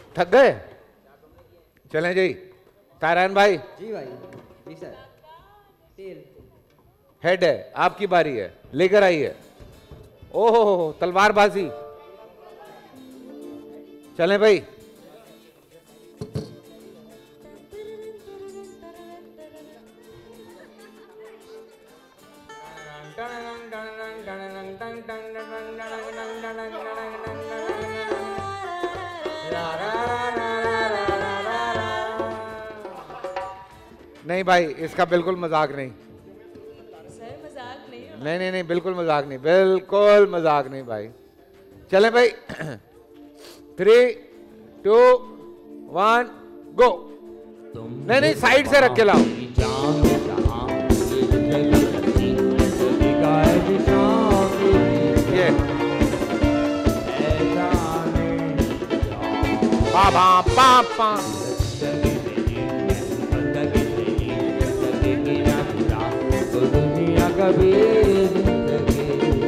थक गए? चलें जी। तारान भाई। जी भाई। जी सर। टेल। हेड है, आपकी बारी है, लेकर आइए। ओहो तलवारबाजी। चलें भाई। नहीं भाई, इसका बिल्कुल मजाक नहीं। सर मजाक नहीं। नहीं नहीं बिल्कुल मजाक नहीं, बिल्कुल मजाक नहीं भाई। चलें भाई। 3, 2, 1 गो। नहीं नहीं साइड से रख के लाओ। ये पा पा पा। कभी जिंदगी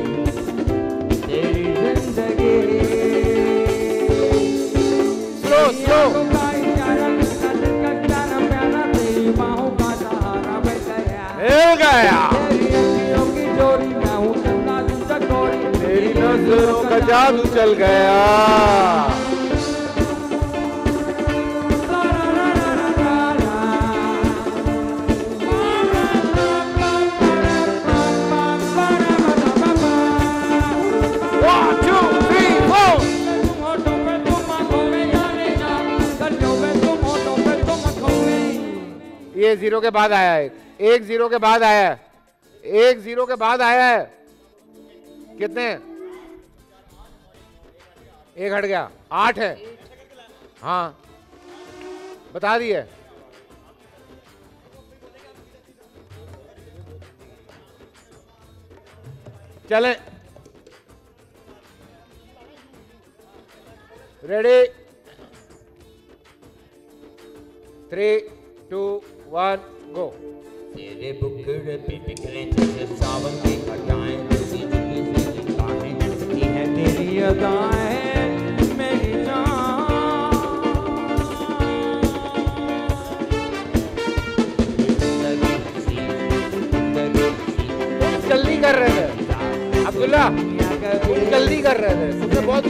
तेरी जिंदगी स्लो स्लो मिल गया। तेरी नजरों का जादू चल गया। ये 0 के बाद आया है, 1 0 के बाद आया है, 1 0 के बाद आया है। कितने? 1 हट गया, 8 है। हाँ बता दिए। चलें रेडी 3, 2, 1 गो। तेरे बुकड़े पे बिखरे जैसे सावन की घटाएं, तुझी जुली से निगाहें हंसती है तेरी अदाएं मेरी जान। तुम जल्दी कर रहे थे अब्दुल्ला, तुम जल्दी कर रहे थे, तुमने बहुत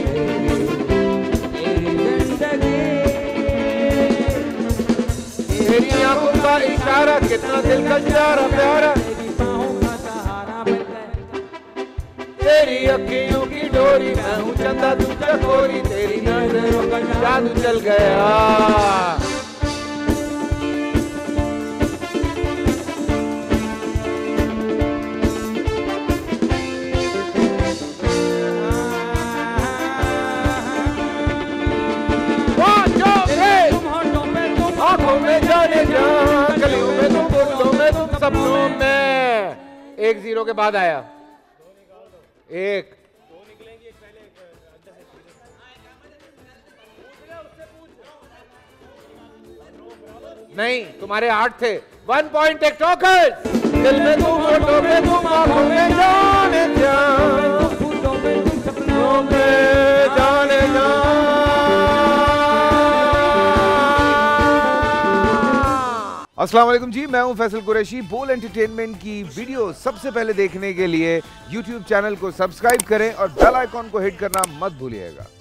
तेरी आंखों का इशारा कितना दिल का प्यारा प्यारा, तेरी अखियों की डोरी मैं हूँ चंदा तू चकोरी, तेरी नजरों का जादू चल गया। गलियों में तुम, बोलों में तुम, सपनों में। 1 0 के बाद आया 1। नहीं तुम्हारे 8 थे। 1 पॉइंट टिकटॉकर्स। दिल में तुम, फोटो में तुम, आंखों में जाने जा, सपनों में जाने जा। अस्सलाम वालेकुम जी, मैं हूं फैसल कुरैशी। बोल एंटरटेनमेंट की वीडियो सबसे पहले देखने के लिए YouTube चैनल को सब्सक्राइब करें और बेल आइकॉन को हिट करना मत भूलिएगा।